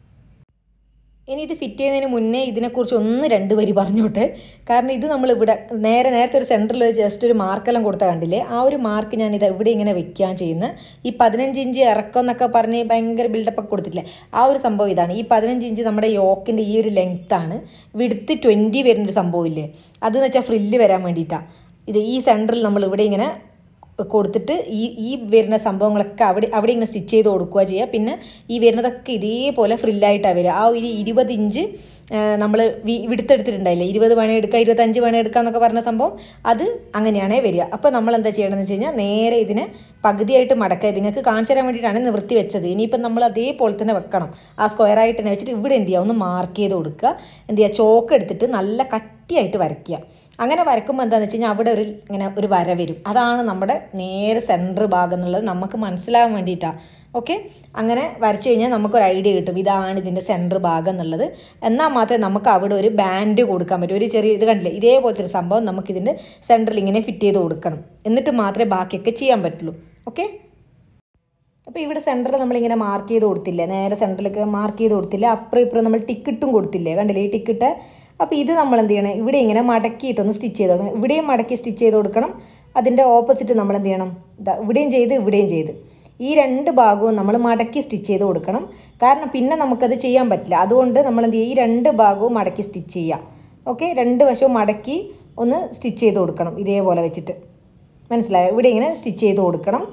[SPEAKER 1] ഇനി ഇത് ഫിറ്റ് ചെയ്യുന്നതിന് മുന്നേ ഇതിനെക്കുറിച്ച് 1-2 വരി പറഞ്ഞോട്ടെ. കാരണം ഇത് നമ്മളിവിടെ നേരത്തെ ഒരു സെൻറ്ററിൽ ജസ്റ്റ് ഒരു മാർക്കെല്ലാം കൊടുത്താൽ കണ്ടില്ലേ, ആ ഒരു മാർക്ക് ഞാനിത് ഇവിടെ ഇങ്ങനെ വെക്കുകയാണ് ചെയ്യുന്നത്. ഈ 15 ഇഞ്ച് ഇറക്കം എന്നൊക്കെ പറഞ്ഞ് ഭയങ്കര ബിൽഡപ്പൊക്കെ കൊടുത്തിട്ടില്ലേ, ആ ഒരു സംഭവം ഇതാണ്. ഈ 15 ഇഞ്ച് നമ്മുടെ യോക്കിൻ്റെ ഈ ഒരു ലെങ്ത്താണ്. വിഡ്ത്ത് 20 വരുന്നൊരു സംഭവമില്ലേ, അതെന്ന് വെച്ചാൽ ഫ്രില്ല് വരാൻ വേണ്ടിയിട്ടാണ്. ഇത് ഈ സെൻറ്ററിൽ നമ്മൾ ഇവിടെ ഇങ്ങനെ കൊടുത്തിട്ട് ഈ വരുന്ന സംഭവങ്ങളൊക്കെ അവിടെ ഇങ്ങനെ സ്റ്റിച്ച് ചെയ്ത് കൊടുക്കുക ചെയ്യുക. പിന്നെ ഈ വരുന്നതൊക്കെ ഇതേപോലെ ഫ്രില്ലായിട്ടാണ് വരിക. ആ ഒരു 20 ഇഞ്ച് നമ്മൾ വിടുത്തെടുത്തിട്ടുണ്ടായില്ലേ, 20 വേണേ എടുക്കുക, 25 വേണേ എടുക്കുക എന്നൊക്കെ പറഞ്ഞ സംഭവം, അത് അങ്ങനെയാണേ വരിക. അപ്പോൾ നമ്മൾ എന്താ ചെയ്യണമെന്ന് വെച്ച് കഴിഞ്ഞാൽ നേരെ ഇതിനെ പകുതിയായിട്ട് മടക്കുക. നിങ്ങൾക്ക് കാണിച്ചു തരാൻ വേണ്ടിയിട്ടാണ് നിവൃത്തി വെച്ചത്. ഇനിയിപ്പം നമ്മൾ അതേപോലെ തന്നെ വെക്കണം. ആ സ്ക്വയറായിട്ട് തന്നെ വെച്ചിട്ട് ഇവിടെ എന്ത് ചെയ്യുക, ഒന്ന് മാർക്ക് ചെയ്ത് കൊടുക്കുക. എന്ത് ചെയ്യുക, ചോക്ക് എടുത്തിട്ട് നല്ല കട്ടിയായിട്ട് വരയ്ക്കുക. അങ്ങനെ വരയ്ക്കുമ്പോൾ എന്താണെന്ന് വെച്ച് കഴിഞ്ഞാൽ അവിടെ ഇങ്ങനെ ഒരു വര വരും. അതാണ് നമ്മുടെ നേരെ സെൻറ്റർ ഭാഗം എന്നുള്ളത് നമുക്ക് മനസ്സിലാവാൻ വേണ്ടിയിട്ടാണ്. ഓക്കെ, അങ്ങനെ വരച്ച് കഴിഞ്ഞാൽ നമുക്കൊരു ഐഡിയ കിട്ടും, ഇതാണ് ഇതിൻ്റെ സെൻറ്റർ ഭാഗം എന്നുള്ളത്. എന്നാൽ മാത്രമേ നമുക്ക് അവിടെ ഒരു ബാൻഡ് കൊടുക്കാൻ പറ്റൂ. ഒരു ചെറിയ ഇത് കണ്ടില്ലേ, ഇതേപോലത്തെ ഒരു സംഭവം നമുക്കിതിൻ്റെ സെൻറ്ററിൽ ഇങ്ങനെ ഫിറ്റ് ചെയ്ത് കൊടുക്കണം. എന്നിട്ട് മാത്രമേ ബാക്കിയൊക്കെ ചെയ്യാൻ പറ്റുള്ളൂ. ഓക്കെ, അപ്പോൾ ഇവിടെ സെൻറ്ററിൽ നമ്മളിങ്ങനെ മാർക്ക് ചെയ്ത് കൊടുത്തില്ലേ, നേരെ സെൻറ്ററിലേക്ക് മാർക്ക് ചെയ്ത് കൊടുത്തില്ല, അപ്പുറം ഇപ്പുറം നമ്മൾ ടിക്കറ്റും കൊടുത്തില്ലേ, കണ്ടില്ലേ ഈ ടിക്കറ്റ്. അപ്പോൾ ഇത് നമ്മൾ എന്ത് ചെയ്യണം, ഇവിടെ ഇങ്ങനെ മടക്കിയിട്ടൊന്ന് സ്റ്റിച്ച് ചെയ്ത് കൊടുക്കണം. ഇവിടെയും മടക്കി സ്റ്റിച്ച് ചെയ്ത് കൊടുക്കണം. അതിൻ്റെ ഓപ്പോസിറ്റ് നമ്മൾ എന്ത് ചെയ്യണം, ഇവിടെയും ചെയ്ത് ഈ 2 ഭാഗവും നമ്മൾ മടക്കി സ്റ്റിച്ച് ചെയ്ത് കൊടുക്കണം. കാരണം പിന്നെ നമുക്കത് ചെയ്യാൻ പറ്റില്ല. അതുകൊണ്ട് നമ്മൾ എന്ത് ചെയ്യുക, ഈ 2 ഭാഗവും മടക്കി സ്റ്റിച്ച് ചെയ്യുക. ഓക്കെ, 2 വശവും മടക്കി ഒന്ന് സ്റ്റിച്ച് ചെയ്ത് കൊടുക്കണം ഇതേപോലെ വെച്ചിട്ട്. മനസ്സിലായോ? ഇവിടെ ഇങ്ങനെ സ്റ്റിച്ച് ചെയ്ത് കൊടുക്കണം.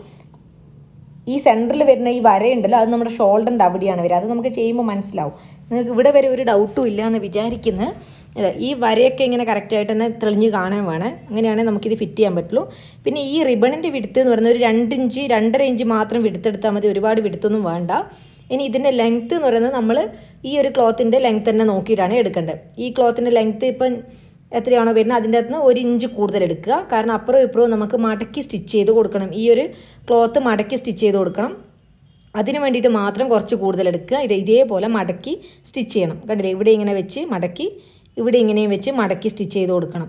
[SPEAKER 1] ഈ സെൻറ്ററിൽ വരുന്ന ഈ വരയുണ്ടല്ലോ, അത് നമ്മുടെ ഷോൾഡറിൻ്റെ അവിടെയാണ് വരിക. അത് നമുക്ക് ചെയ്യുമ്പോൾ മനസ്സിലാവും. നിങ്ങൾക്ക് ഇവിടെ വരെ ഒരു ഡൗട്ടും ഇല്ല എന്ന് വിചാരിക്കുന്നത്. ഈ വരയൊക്കെ ഇങ്ങനെ കറക്റ്റായിട്ട് തന്നെ തെളിഞ്ഞ് കാണാൻ വേണം. അങ്ങനെയാണെങ്കിൽ നമുക്കിത് ഫിറ്റ് ചെയ്യാൻ പറ്റുള്ളൂ. പിന്നെ ഈ റിബണിൻ്റെ വിടുത്ത് എന്ന് പറയുന്നത് ഒരു 2 ഇഞ്ച് 2.5 ഇഞ്ച് മാത്രം വിടുത്തെടുത്താൽ മതി. ഒരുപാട് വിടുത്തൊന്നും വേണ്ട. ഇനി ഇതിൻ്റെ ലെങ്ത്ത് എന്ന് പറയുന്നത് നമ്മൾ ഈ ഒരു ക്ലോത്തിൻ്റെ ലെങ്ത്ത് തന്നെ നോക്കിയിട്ടാണ് എടുക്കേണ്ടത്. ഈ ക്ലോത്തിൻ്റെ ലെങ്ത്ത് ഇപ്പം എത്രയാണോ വരുന്നത് അതിൻ്റെ അകത്ത് നിന്ന് 1 ഇഞ്ച് കൂടുതൽ എടുക്കുക. കാരണം അപ്പുറവും ഇപ്പുറവും നമുക്ക് മടക്കി സ്റ്റിച്ച് ചെയ്ത് കൊടുക്കണം. ഈ ഒരു ക്ലോത്ത് മടക്കി സ്റ്റിച്ച് ചെയ്ത് കൊടുക്കണം. അതിന് വേണ്ടിയിട്ട് മാത്രം കുറച്ച് കൂടുതൽ എടുക്കുക. ഇതേപോലെ മടക്കി സ്റ്റിച്ച് ചെയ്യണം. കണ്ടില്ലേ, ഇവിടെ ഇങ്ങനെ വെച്ച് മടക്കി, ഇവിടെ ഇങ്ങനെയും വെച്ച് മടക്കി സ്റ്റിച്ച് ചെയ്ത് കൊടുക്കണം.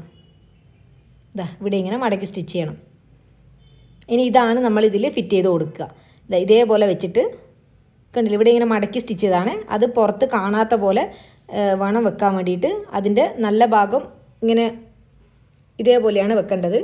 [SPEAKER 1] ഇവിടെ ഇങ്ങനെ മടക്കി സ്റ്റിച്ച് ചെയ്യണം. ഇനി ഇതാണ് നമ്മളിതിൽ ഫിറ്റ് ചെയ്ത് കൊടുക്കുക. ഇതേപോലെ വെച്ചിട്ട് കണ്ടില്ലേ, ഇവിടെ ഇങ്ങനെ മടക്കി സ്റ്റിച്ച് ചെയ്താണ്. അത് പുറത്ത് കാണാത്ത പോലെ വേണം വെക്കാൻ വേണ്ടിയിട്ട്. അതിൻ്റെ നല്ല ഭാഗം ഇങ്ങനെ ഇതേപോലെയാണ് വെക്കേണ്ടത്.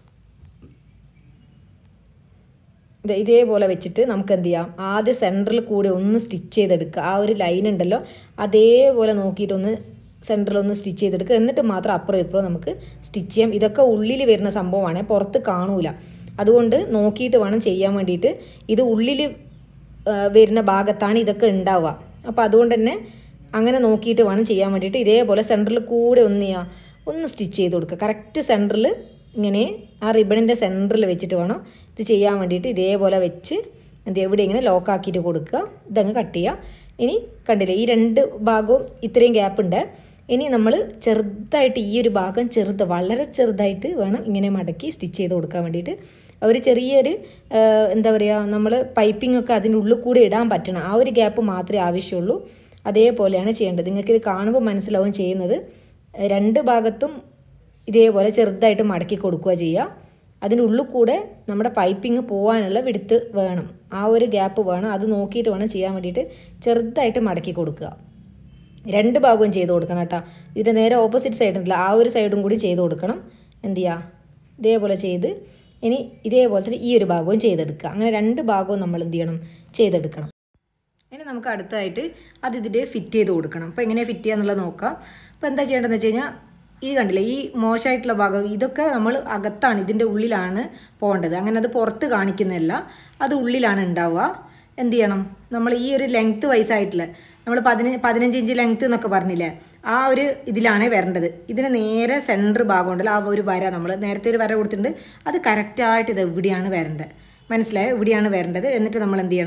[SPEAKER 1] ഇതേപോലെ വെച്ചിട്ട് നമുക്ക് എന്ത് ചെയ്യാം, ആദ്യം സെൻറ്ററിൽ കൂടെ ഒന്ന് സ്റ്റിച്ച് ചെയ്തെടുക്കുക. ആ ഒരു ലൈൻ ഉണ്ടല്ലോ, അതേപോലെ നോക്കിയിട്ടൊന്ന് സെൻറ്ററിലൊന്ന് സ്റ്റിച്ച് ചെയ്തെടുക്കുക. എന്നിട്ട് മാത്രം അപ്പുറം ഇപ്പുറം നമുക്ക് സ്റ്റിച്ച് ചെയ്യാം. ഇതൊക്കെ ഉള്ളിൽ വരുന്ന സംഭവമാണ്, പുറത്ത് കാണൂല. അതുകൊണ്ട് നോക്കിയിട്ട് വേണം ചെയ്യാൻ വേണ്ടിയിട്ട്. ഇത് ഉള്ളിൽ വരുന്ന ഭാഗത്താണ് ഇതൊക്കെ ഉണ്ടാവുക. അപ്പോൾ അതുകൊണ്ട് തന്നെ അങ്ങനെ നോക്കിയിട്ട് വേണം ചെയ്യാൻ വേണ്ടിയിട്ട്. ഇതേപോലെ സെൻറ്ററിൽ കൂടെ ഒന്ന് സ്റ്റിച്ച് ചെയ്ത് കൊടുക്കുക. കറക്റ്റ് സെൻറ്ററിൽ ഇങ്ങനെ ആ റിബണിൻ്റെ സെൻറ്ററിൽ വെച്ചിട്ട് വേണം ഇത് ചെയ്യാൻ വേണ്ടിയിട്ട്. ഇതേപോലെ വെച്ച് എവിടെ ഇങ്ങനെ ലോക്കാക്കിയിട്ട് കൊടുക്കുക. ഇതങ്ങ് കട്ട് ചെയ്യുക. ഇനി കണ്ടില്ലേ, ഈ 2 ഭാഗവും ഇത്രയും ഗ്യാപ്പുണ്ട്. ഇനി നമ്മൾ ചെറുതായിട്ട് ഈ ഒരു ഭാഗം വളരെ ചെറുതായിട്ട് വേണം ഇങ്ങനെ മടക്കി സ്റ്റിച്ച് ചെയ്ത് കൊടുക്കാൻ വേണ്ടിയിട്ട്. ഒരു ചെറിയൊരു എന്താ പറയുക, നമ്മൾ പൈപ്പിംഗ് ഒക്കെ അതിൻ്റെ ഉള്ളിൽ കൂടെ ഇടാൻ പറ്റണം. ആ ഒരു ഗ്യാപ്പ് മാത്രമേ ആവശ്യമുള്ളൂ. അതേപോലെയാണ് ചെയ്യേണ്ടത്. നിങ്ങൾക്കിത് കാണുമ്പോൾ മനസ്സിലാവും ചെയ്യുന്നത്. 2 ഭാഗത്തും ഇതേപോലെ ചെറുതായിട്ട് മടക്കി കൊടുക്കുക ചെയ്യുക. അതിൻ്റെ ഉള്ളിൽ കൂടെ നമ്മുടെ പൈപ്പിംഗ് പോകാനുള്ള വിടുത്ത് വേണം, ആ ഒരു ഗ്യാപ്പ് വേണം. അത് നോക്കിയിട്ട് വേണം ചെയ്യാൻ വേണ്ടിയിട്ട്. ചെറുതായിട്ട് മടക്കി കൊടുക്കുക. 2 ഭാഗവും ചെയ്ത് കൊടുക്കണം കേട്ടോ. ഇതിൻ്റെ നേരെ ഓപ്പോസിറ്റ് സൈഡ് ഉണ്ടല്ലോ, ആ ഒരു സൈഡും കൂടി ചെയ്ത് കൊടുക്കണം. എന്ത് ചെയ്യുക, ഇതേപോലെ ചെയ്ത് ഇനി ഇതേപോലെ തന്നെ ഈ ഒരു ഭാഗവും ചെയ്തെടുക്കുക. അങ്ങനെ 2 ഭാഗവും നമ്മൾ എന്ത് ചെയ്യണം, ചെയ്തെടുക്കണം. ഇനി നമുക്ക് അടുത്തായിട്ട് ഇതിൻ്റെ ഫിറ്റ് ചെയ്ത് കൊടുക്കണം. അപ്പോൾ എങ്ങനെയാണ് ഫിറ്റ് ചെയ്യുക എന്നുള്ളത് നോക്കാം. അപ്പോൾ എന്താ ചെയ്യേണ്ടതെന്ന് വെച്ച് കഴിഞ്ഞാൽ, ഇത് കണ്ടില്ലേ, ഈ മോശമായിട്ടുള്ള ഭാഗം ഇതൊക്കെ നമ്മൾ അകത്താണ്, ഇതിൻ്റെ ഉള്ളിലാണ് പോകേണ്ടത്. അങ്ങനെ അത് പുറത്ത് കാണിക്കുന്നില്ല, അത് ഉള്ളിലാണ് ഉണ്ടാവുക. എന്ത് ചെയ്യണം, നമ്മൾ ഈ ഒരു ലെങ്ത്ത് വൈസായിട്ടുള്ള നമ്മൾ 15 ഇഞ്ച് ലെങ്ത്ത് എന്നൊക്കെ പറഞ്ഞില്ലേ, ആ ഒരു ഇതിലാണ് വരേണ്ടത്. ഇതിന് നേരെ സെൻറ്റർ ഭാഗം ഉണ്ടല്ലോ, ആ ഒരു വര നമ്മൾ നേരത്തെ ഒരു വര കൊടുത്തിട്ടുണ്ട്, അത് കറക്റ്റായിട്ട് ഇത് എവിടെയാണ് വരേണ്ടത്. മനസ്സിലായോ? ഇവിടെയാണ് വരേണ്ടത്. എന്നിട്ട് നമ്മൾ എന്ത് ചെയ്യണം,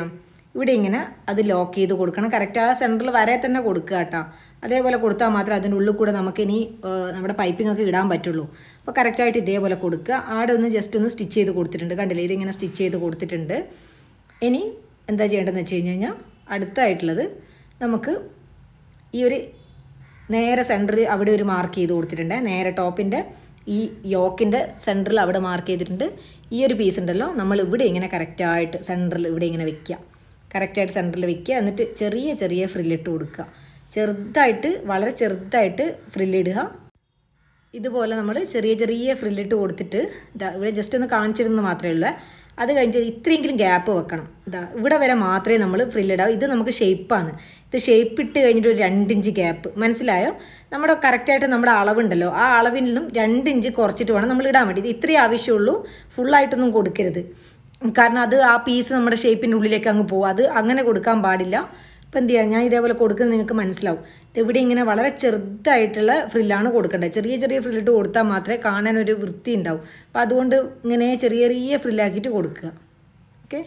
[SPEAKER 1] ഇവിടെ ഇങ്ങനെ അത് ലോക്ക് ചെയ്ത് കൊടുക്കണം. കറക്റ്റ് ആ സെൻറ്ററിൽ വരെ തന്നെ കൊടുക്കുക കേട്ടോ. അതേപോലെ കൊടുത്താൽ മാത്രമേ അതിൻ്റെ ഉള്ളിൽ കൂടെ നമുക്കിനി നമ്മുടെ പൈപ്പിംഗ് ഒക്കെ ഇടാൻ പറ്റുള്ളൂ. അപ്പോൾ കറക്റ്റായിട്ട് ഇതേപോലെ കൊടുക്കുക. ആടെ ഒന്ന് ജസ്റ്റ് ഒന്ന് സ്റ്റിച്ച് ചെയ്ത് കൊടുത്തിട്ടുണ്ട്, കണ്ടില്ലേ, ഇതിങ്ങനെ സ്റ്റിച്ച് ചെയ്ത് കൊടുത്തിട്ടുണ്ട്. ഇനി എന്താ ചെയ്യേണ്ടതെന്ന് വെച്ച് കഴിഞ്ഞാൽ അടുത്തായിട്ടുള്ളത് നമുക്ക് ഈ ഒരു നേരെ സെൻറ്ററിൽ അവിടെ ഒരു മാർക്ക് ചെയ്ത് കൊടുത്തിട്ടുണ്ട്. നേരെ ടോപ്പിൻ്റെ ഈ യോക്കിൻ്റെ സെൻറ്ററിൽ അവിടെ മാർക്ക് ചെയ്തിട്ടുണ്ട്. ഈ ഒരു പീസ് ഉണ്ടല്ലോ, നമ്മൾ ഇവിടെ ഇങ്ങനെ കറക്റ്റായിട്ട് സെൻറ്ററിൽ ഇവിടെ ഇങ്ങനെ വെക്കുക. കറക്റ്റായിട്ട് സെൻറ്ററിൽ വെക്കുക. എന്നിട്ട് ചെറിയ ചെറിയ ഫ്രില്ലിട്ട് കൊടുക്കുക. ചെറുതായിട്ട്, വളരെ ചെറുതായിട്ട് ഫ്രില്ലിടുക. ഇതുപോലെ നമ്മൾ ചെറിയ ചെറിയ ഫ്രില്ലിട്ട് കൊടുത്തിട്ട് ഇവിടെ ജസ്റ്റ് ഒന്ന് കാണിച്ചിരുന്നത് മാത്രമേ ഉള്ളൂ. അത് കഴിഞ്ഞ് ഇത്രയെങ്കിലും ഗ്യാപ്പ് വെക്കണം. ഇവിടെ വരെ മാത്രമേ നമ്മൾ ഫ്രില്ലിടാവൂ. ഇത് നമുക്ക് ഷേപ്പാണ്. ഇത് ഷേപ്പ് ഇട്ട് കഴിഞ്ഞിട്ട് ഒരു 2 ഇഞ്ച് ഗ്യാപ്പ്, മനസ്സിലായോ? നമ്മുടെ കറക്റ്റായിട്ട് നമ്മുടെ അളവുണ്ടല്ലോ, ആ അളവിൽ നിന്നും 2 ഇഞ്ച് കുറച്ചിട്ട് വേണം നമ്മൾ ഇടാൻ വേണ്ടി. ഇത് ഇത്രയേ ആവശ്യമുള്ളൂ, ഫുള്ളായിട്ടൊന്നും കൊടുക്കരുത്. കാരണം അത് ആ പീസ് നമ്മുടെ ഷേപ്പിൻ്റെ ഉള്ളിലേക്ക് അങ്ങ് പോകും. അത് അങ്ങനെ കൊടുക്കാൻ പാടില്ല. ഇപ്പം എന്ത് ചെയ്യുക, ഞാൻ ഇതേപോലെ കൊടുക്കുന്നത് നിങ്ങൾക്ക് മനസ്സിലാവും. ഇവിടെ ഇങ്ങനെ വളരെ ചെറുതായിട്ടുള്ള ഫ്രില്ലാണ് കൊടുക്കേണ്ടത്. ചെറിയ ചെറിയ ഫ്രില്ലിട്ട് കൊടുത്താൽ മാത്രമേ കാണാനൊരു വൃത്തി ഉണ്ടാവും. അപ്പോൾ അതുകൊണ്ട് ഇങ്ങനെ ചെറിയ ചെറിയ ഫ്രില്ലാക്കിയിട്ട് കൊടുക്കുക. ഓക്കെ,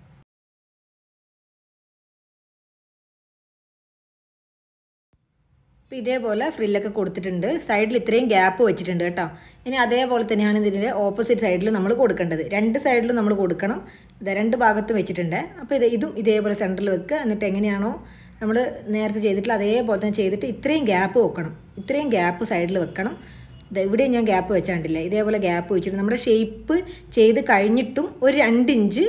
[SPEAKER 1] അപ്പോൾ ഇതേപോലെ ഫ്രില്ലൊക്കെ കൊടുത്തിട്ടുണ്ട്. സൈഡിൽ ഇത്രയും ഗ്യാപ്പ് വെച്ചിട്ടുണ്ട് കേട്ടോ. ഇനി അതേപോലെ തന്നെയാണ് ഇതിൻ്റെ ഓപ്പോസിറ്റ് സൈഡിൽ നമ്മൾ കൊടുക്കേണ്ടത്. 2 സൈഡിലും നമ്മൾ കൊടുക്കണം. ഇത് 2 ഭാഗത്തും വെച്ചിട്ടുണ്ട്. അപ്പോൾ ഇതും ഇതേപോലെ സെൻറ്ററിൽ വെക്കുക. എന്നിട്ട് എങ്ങനെയാണോ നമ്മൾ നേരത്തെ ചെയ്തിട്ടുള്ള അതേപോലെ തന്നെ ചെയ്തിട്ട് ഇത്രയും ഗ്യാപ്പ് വെക്കണം. ഇത്രയും ഗ്യാപ്പ് സൈഡിൽ വെക്കണം. ഇവിടെ ഞാൻ ഗ്യാപ്പ് വെച്ചാണ്ടില്ല, ഇതേപോലെ ഗ്യാപ്പ് വെച്ചിട്ട് നമ്മുടെ ഷേപ്പ് ചെയ്ത് കഴിഞ്ഞിട്ടും ഒരു 2 ഇഞ്ച്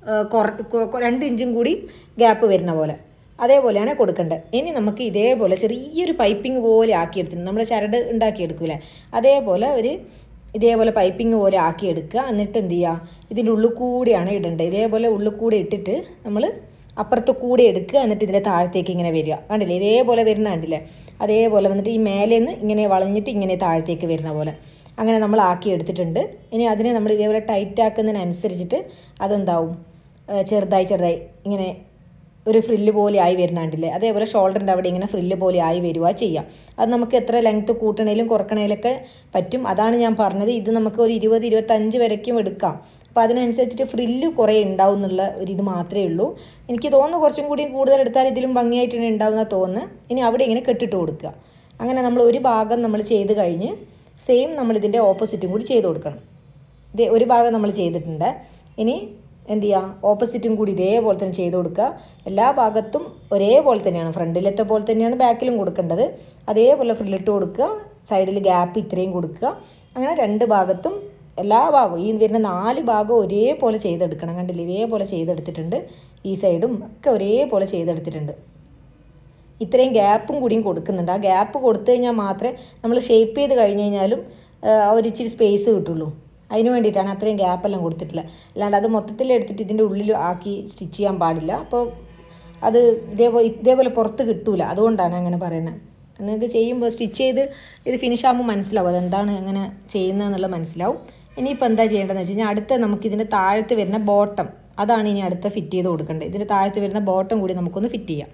[SPEAKER 1] 2 ഇഞ്ചും കൂടി ഗ്യാപ്പ് വരുന്ന പോലെ അതേപോലെയാണ് കൊടുക്കേണ്ടത്. ഇനി നമുക്ക് ഇതേപോലെ ചെറിയൊരു പൈപ്പിംഗ് പോലെ ആക്കിയെടുത്തിട്ട് നമ്മുടെ ചരട് ഉണ്ടാക്കിയെടുക്കൂലേ, അതേപോലെ ഇതേപോലെ പൈപ്പിംഗ് പോലെ ആക്കിയെടുക്കുക. എന്നിട്ട് എന്ത് ചെയ്യുക, ഇതിൻ്റെ ഉള്ളിൽ കൂടെയാണ് ഇടേണ്ടത്. ഇതേപോലെ ഉള്ളിൽ കൂടെ ഇട്ടിട്ട് നമ്മൾ അപ്പുറത്ത് കൂടെ എടുക്കുക. എന്നിട്ട് ഇതിൻ്റെ താഴത്തേക്ക് ഇങ്ങനെ വരിക. കണ്ടില്ലേ, ഇതേപോലെ വരുന്ന കണ്ടില്ലേ, അതേപോലെ വന്നിട്ട് ഈ മേലേന്ന് ഇങ്ങനെ വളഞ്ഞിട്ട് ഇങ്ങനെ താഴത്തേക്ക് വരുന്ന പോലെ അങ്ങനെ നമ്മൾ ആക്കി എടുത്തിട്ടുണ്ട്. ഇനി അതിനെ നമ്മൾ ഇതേപോലെ ടൈറ്റ് ആക്കുന്നതിനനുസരിച്ചിട്ട് അതെന്താവും, ചെറുതായി ഇങ്ങനെ ഒരു ഫ്രില്ല് പോലെ ആയി വരുന്നുണ്ടല്ലേ. അതേപോലെ ഷോൾഡറിൻ്റെ അവിടെ ഇങ്ങനെ ഫ്രില്ല് പോലെ ആയി വരിക ചെയ്യാം. അത് നമുക്ക് എത്ര ലെങ്ത്ത് കൂട്ടണേലും കുറക്കണേലൊക്കെ പറ്റും. അതാണ് ഞാൻ പറഞ്ഞത്. ഇത് നമുക്ക് ഒരു 20-25 വരയ്ക്കും എടുക്കാം. അപ്പോൾ അതിനനുസരിച്ചിട്ട് ഫ്രില്ല് കുറേ ഉണ്ടാവും എന്നുള്ള ഒരു ഇത് മാത്രമേ ഉള്ളൂ. എനിക്ക് തോന്നുന്നു കുറച്ചും കൂടി കൂടുതൽ എടുത്താൽ ഇതിലും ഭംഗിയായിട്ടാണ് ഉണ്ടാവുന്ന തോന്നുന്നു. ഇനി അവിടെ ഇങ്ങനെ കെട്ടിട്ട് കൊടുക്കുക. അങ്ങനെ നമ്മൾ ഒരു ഭാഗം നമ്മൾ ചെയ്ത് കഴിഞ്ഞ് സെയിം നമ്മളിതിൻ്റെ ഓപ്പോസിറ്റും കൂടി ചെയ്ത് കൊടുക്കണം. ഒരു ഭാഗം നമ്മൾ ചെയ്തിട്ടുണ്ട്. ഇനി എന്ത് ചെയ്യുക, ഓപ്പോസിറ്റും കൂടി ഇതേപോലെ തന്നെ ചെയ്ത് കൊടുക്കുക. എല്ലാ ഭാഗത്തും ഒരേപോലെ തന്നെയാണ്, ഫ്രണ്ടിലത്തെ പോലെ തന്നെയാണ് ബാക്കിലും കൊടുക്കേണ്ടത്. അതേപോലെ ഫ്രില്ലിട്ട് കൊടുക്കുക. സൈഡിൽ ഗ്യാപ്പ് ഇത്രയും കൊടുക്കുക. അങ്ങനെ 2 ഭാഗത്തും എല്ലാ ഭാഗവും ഈ വരുന്ന 4 ഭാഗവും ഒരേപോലെ ചെയ്തെടുക്കണം. കണ്ടില്ല, ഇതേപോലെ ചെയ്തെടുത്തിട്ടുണ്ട്. ഈ സൈഡും ഒക്കെ ഒരേപോലെ ചെയ്തെടുത്തിട്ടുണ്ട്. ഇത്രയും ഗ്യാപ്പും കൂടിയും കൊടുക്കുന്നുണ്ട്. ആ ഗ്യാപ്പ് കൊടുത്തു കഴിഞ്ഞാൽ മാത്രമേ നമ്മൾ ഷേപ്പ് ചെയ്ത് കഴിഞ്ഞ് കഴിഞ്ഞാലും ഒരു ഇച്ചിരി സ്പേസ് കിട്ടുള്ളൂ. അതിന് വേണ്ടിയിട്ടാണ് അത്രയും ഗ്യാപ്പെല്ലാം കൊടുത്തിട്ടില്ല. അല്ലാണ്ട് അത് മൊത്തത്തിൽ എടുത്തിട്ട് ഇതിൻ്റെ ഉള്ളിൽ ആക്കി സ്റ്റിച്ച് ചെയ്യാൻ പാടില്ല. അപ്പോൾ അത് ഇതേപോലെ പുറത്ത് കിട്ടൂല. അതുകൊണ്ടാണ് അങ്ങനെ പറയുന്നത്. നിങ്ങൾക്ക് ചെയ്യുമ്പോൾ സ്റ്റിച്ച് ചെയ്ത് ഇത് ഫിനിഷ് ആകുമ്പോൾ മനസ്സിലാവും അതെന്താണ് അങ്ങനെ ചെയ്യുന്നതെന്നുള്ളത് മനസ്സിലാവും. ഇനിയിപ്പോൾ എന്താ ചെയ്യേണ്ടതെന്ന് വെച്ച് കഴിഞ്ഞാൽ അടുത്ത നമുക്കിതിൻ്റെ താഴത്ത് വരുന്ന ബോട്ടം, അതാണ് ഇനി അടുത്ത ഫിറ്റ് ചെയ്ത് കൊടുക്കേണ്ടത്. ഇതിൻ്റെ താഴത്ത് വരുന്ന ബോട്ടം കൂടി നമുക്കൊന്ന് ഫിറ്റ് ചെയ്യാം.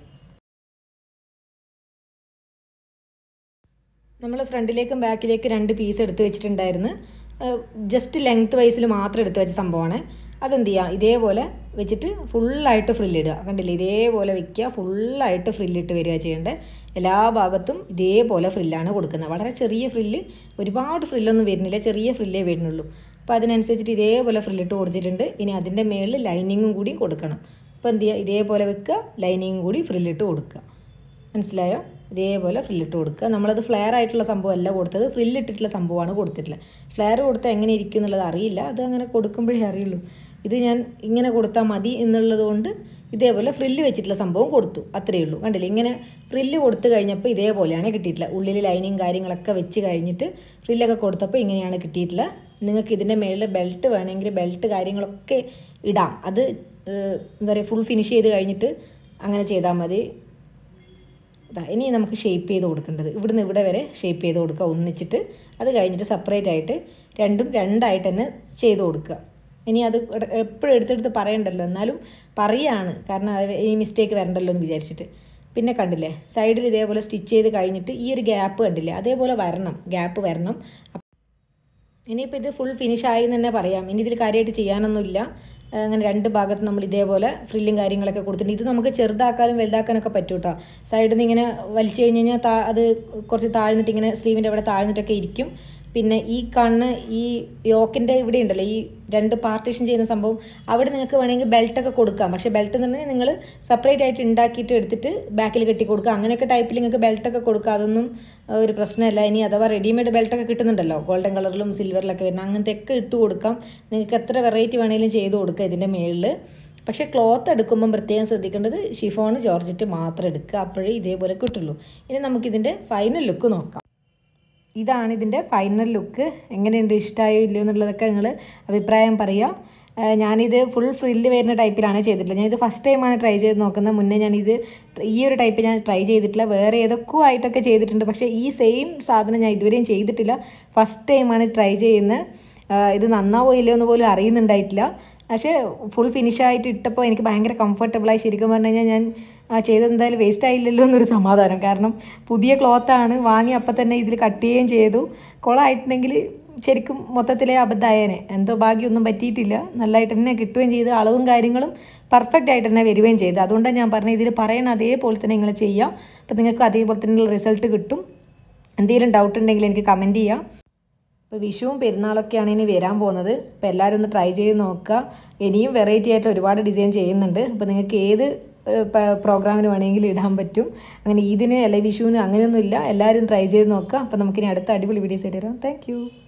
[SPEAKER 1] നമ്മൾ ഫ്രണ്ടിലേക്കും ബാക്കിലേക്കും 2 പീസ് എടുത്ത് വെച്ചിട്ടുണ്ടായിരുന്നു. ജസ്റ്റ് ലെങ്ത്ത് വൈസിൽ മാത്രം എടുത്ത് വെച്ച സംഭവമാണ്. അതെന്ത് ചെയ്യുക, ഇതേപോലെ വെച്ചിട്ട് ഫുള്ളായിട്ട് ഫ്രില്ലിടുക. കണ്ടില്ലേ, ഇതേപോലെ വയ്ക്കുക. ഫുള്ളായിട്ട് ഫ്രില്ലിട്ട് വരിക ചെയ്യേണ്ടത്. എല്ലാ ഭാഗത്തും ഇതേപോലെ ഫ്രില്ലാണ് കൊടുക്കുന്നത്. വളരെ ചെറിയ ഫ്രില്ല്, ഒരുപാട് ഫ്രില്ലൊന്നും വരുന്നില്ല, ചെറിയ ഫ്രില്ലേ വരുന്നുള്ളൂ. അപ്പോൾ അതിനനുസരിച്ചിട്ട് ഇതേപോലെ ഫ്രില്ലിട്ട് കൊടുത്തിട്ടുണ്ട്. ഇനി അതിൻ്റെ മേളിൽ ലൈനിങ്ങും കൂടി കൊടുക്കണം. അപ്പോൾ എന്ത് ചെയ്യുക, ഇതേപോലെ വെക്കുക, ലൈനിങ്ങും കൂടി ഫ്രില്ലിട്ട് കൊടുക്കുക. മനസ്സിലായോ? ഇതേപോലെ ഫ്രില്ലിട്ട് കൊടുക്കുക. നമ്മളത് ഫ്ലെയർ ആയിട്ടുള്ള സംഭവമല്ല കൊടുത്തത്, ഫ്രില്ലിട്ടിട്ടുള്ള സംഭവമാണ് കൊടുത്തിട്ടുള്ളത്. ഫ്ലെയർ കൊടുത്താൽ എങ്ങനെ ഇരിക്കും എന്നുള്ളത് അറിയില്ല, അത് അങ്ങനെ കൊടുക്കുമ്പോഴേ അറിയുള്ളൂ. ഇത് ഞാൻ ഇങ്ങനെ കൊടുത്താൽ മതി എന്നുള്ളത് കൊണ്ട് ഇതേപോലെ ഫ്രില്ല് വെച്ചിട്ടുള്ള സംഭവം കൊടുത്തു, അത്രയേ ഉള്ളൂ. കണ്ടില്ലേ, ഇങ്ങനെ ഫ്രില്ല് കൊടുത്തു കഴിഞ്ഞപ്പോൾ ഇതേപോലെയാണ് കിട്ടിയിട്ടില്ല. ഉള്ളിൽ ലൈനിങ് കാര്യങ്ങളൊക്കെ വെച്ച് കഴിഞ്ഞിട്ട് ഫ്രില്ലൊക്കെ കൊടുത്തപ്പോൾ ഇങ്ങനെയാണ് കിട്ടിയിട്ടില്ല. നിങ്ങൾക്ക് ഇതിൻ്റെ മേളിൽ ബെൽറ്റ് വേണമെങ്കിൽ ബെൽറ്റ് കാര്യങ്ങളൊക്കെ ഇടാം. അത് എന്താ പറയുക, ഫുൾ ഫിനിഷ് ചെയ്ത് കഴിഞ്ഞിട്ട് അങ്ങനെ ചെയ്താൽ മതി. ഇനി നമുക്ക് ഷേപ്പ് ചെയ്ത് കൊടുക്കേണ്ടത് ഇവിടുന്ന് ഇവിടെ വരെ ഷേപ്പ് ചെയ്ത് കൊടുക്കുക ഒന്നിച്ചിട്ട്. അത് കഴിഞ്ഞിട്ട് സെപ്പറേറ്റ് ആയിട്ട് രണ്ടും 2ആയിട്ട് തന്നെ ചെയ്ത് കൊടുക്കുക. ഇനി അത് എപ്പോഴും എടുത്തെടുത്ത് പറയണ്ടല്ലോ, എന്നാലും പറയുകയാണ്, കാരണം ഈ മിസ്റ്റേക്ക് വരണ്ടല്ലോ എന്ന് വിചാരിച്ചിട്ട്. പിന്നെ കണ്ടില്ലേ, സൈഡിൽ ഇതേപോലെ സ്റ്റിച്ച് ചെയ്ത് കഴിഞ്ഞിട്ട് ഈ ഒരു ഗ്യാപ്പ് കണ്ടില്ലേ, അതേപോലെ വരണം, ഗ്യാപ്പ് വരണം. ഇനിയിപ്പോൾ ഇത് ഫുൾ ഫിനിഷ് ആയി എന്ന് തന്നെ പറയാം. ഇനി ഇതിൽ കാര്യമായിട്ട് ചെയ്യാനൊന്നുമില്ല. അങ്ങനെ 2 ഭാഗത്ത് നമ്മൾ ഇതേപോലെ ഫ്രില്ലും കാര്യങ്ങളൊക്കെ കൊടുത്തിട്ടുണ്ട്. ഇത് നമുക്ക് ചെറുതാക്കാനും വലുതാക്കാനൊക്കെ പറ്റും കേട്ടോ. സൈഡിൽ നിന്ന് ഇങ്ങനെ വലിച്ചു കഴിഞ്ഞ് കഴിഞ്ഞാൽ അത് കുറച്ച് താഴ്ന്നിട്ട് ഇങ്ങനെ സ്ലീവിൻ്റെ അവിടെ താഴ്ന്നിട്ടൊക്കെ ഇരിക്കും. പിന്നെ ഈ കണ്ണ് ഈ യോക്കിൻ്റെ ഇവിടെ ഉണ്ടല്ലോ, ഈ 2 പാർട്ടീഷൻ ചെയ്യുന്ന സംഭവം, അവിടെ നിങ്ങൾക്ക് വേണമെങ്കിൽ ബെൽറ്റൊക്കെ കൊടുക്കാം. പക്ഷേ ബെൽറ്റ് എന്ന് പറഞ്ഞാൽ നിങ്ങൾ സെപ്പറേറ്റ് ആയിട്ട് ഉണ്ടാക്കിയിട്ട് എടുത്തിട്ട് ബാക്കിൽ കെട്ടി കൊടുക്കുക. അങ്ങനെയൊക്കെ ടൈപ്പിൽ നിങ്ങൾക്ക് ബെൽറ്റൊക്കെ കൊടുക്കുക. അതൊന്നും ഒരു പ്രശ്നമല്ല. ഇനി അഥവാ റെഡിമെയ്ഡ് ബെൽറ്റൊക്കെ കിട്ടുന്നുണ്ടല്ലോ, ഗോൾഡൻ കളറിലും സിൽവറിലൊക്കെ വരുന്ന, അങ്ങനത്തെയൊക്കെ ഇട്ട് കൊടുക്കാം. നിങ്ങൾക്ക് എത്ര വെറൈറ്റി വേണമെങ്കിലും ചെയ്ത് കൊടുക്കുക ഇതിൻ്റെ മുകളിൽ. പക്ഷേ ക്ലോത്ത് എടുക്കുമ്പം പ്രത്യേകം ശ്രദ്ധിക്കേണ്ടത് ഷിഫോൺ ജോർജറ്റ് മാത്രം എടുക്കുക. അപ്പോഴേ ഇതേപോലെ കിട്ടുള്ളൂ. ഇനി നമുക്കിതിൻ്റെ ഫൈനൽ ലുക്ക് നോക്കാം. ഇതാണ് ഇതിൻ്റെ ഫൈനൽ ലുക്ക്. എങ്ങനെയുണ്ട്, ഇഷ്ടമായോ ഇല്ലയോ എന്നുള്ളതൊക്കെ നിങ്ങൾ അഭിപ്രായം പറയുക. ഞാനിത് ഫുൾ ഫ്രില്ല് വരുന്ന ടൈപ്പിലാണ് ചെയ്തിട്ടില്ല. ഞാനിത് ഫസ്റ്റ് ടൈമാണ് ട്രൈ ചെയ്ത് നോക്കുന്നത്. മുന്നേ ഞാനിത് ഈ ഒരു ടൈപ്പ് ഞാൻ ട്രൈ ചെയ്തിട്ടില്ല. വേറെ ഏതൊക്കെ ആയിട്ടൊക്കെ ചെയ്തിട്ടുണ്ട്. പക്ഷേ ഈ സെയിം സാധനം ഞാൻ ഇതുവരെയും ചെയ്തിട്ടില്ല. ഫസ്റ്റ് ടൈമാണ് ട്രൈ ചെയ്യുന്നത്. ഇത് നന്നാവോ ഇല്ലയോ എന്ന് പോലും അറിയുന്നുണ്ടായിട്ടില്ല. പക്ഷേ ഫുൾ ഫിനിഷായിട്ട് ഇട്ടപ്പോൾ എനിക്ക് ഭയങ്കര കംഫർട്ടബിളായി. ശരിക്കും പറഞ്ഞു കഴിഞ്ഞാൽ ഞാൻ ചെയ്തത് എന്തായാലും വേസ്റ്റ് ആയില്ലല്ലോ എന്നൊരു സമാധാനം. കാരണം പുതിയ ക്ലോത്താണ്, വാങ്ങി അപ്പം തന്നെ ഇതിൽ കട്ട് ചെയ്യുകയും ചെയ്തു. കുളമായിട്ടുണ്ടെങ്കിൽ ശരിക്കും മൊത്തത്തിലെ അബദ്ധമായേനെ. എന്തോ ഭാഗ്യമൊന്നും പറ്റിയിട്ടില്ല. നല്ലതായിട്ട് തന്നെ കിട്ടുകയും ചെയ്തു. അളവും കാര്യങ്ങളും പെർഫെക്റ്റ് ആയിട്ട് തന്നെ വരികയും ചെയ്തു. അതുകൊണ്ടാണ് ഞാൻ പറഞ്ഞത്, ഇതിൽ പറയണ അതേപോലെ തന്നെ നിങ്ങൾ ചെയ്യുക. അപ്പം നിങ്ങൾക്ക് അതേപോലെ തന്നെ റിസൾട്ട് കിട്ടും. എന്തെങ്കിലും ഡൗട്ട് ഉണ്ടെങ്കിൽ എനിക്ക് കമൻറ്റ് ചെയ്യാം. ഇപ്പോൾ വിഷുവും പെരുന്നാളൊക്കെയാണ് ഇനി വരാൻ പോകുന്നത്. അപ്പോൾ എല്ലാവരും ഒന്ന് ട്രൈ ചെയ്ത് നോക്കുക. ഇനിയും വെറൈറ്റി ആയിട്ട് ഒരുപാട് ഡിസൈൻ ചെയ്യുന്നുണ്ട്. അപ്പോൾ നിങ്ങൾക്ക് ഏത് പ്രോഗ്രാമിന് വേണമെങ്കിലും ഇടാൻ പറ്റും. അങ്ങനെ ഈദിന് അല്ലെങ്കിൽ വിഷുവിന് അങ്ങനെയൊന്നുമില്ല. എല്ലാവരും ട്രൈ ചെയ്ത് നോക്കുക. അപ്പോൾ നമുക്കിനി അടുത്ത അടിപൊളി വീഡിയോസ് ആയിട്ട് വരാം. താങ്ക്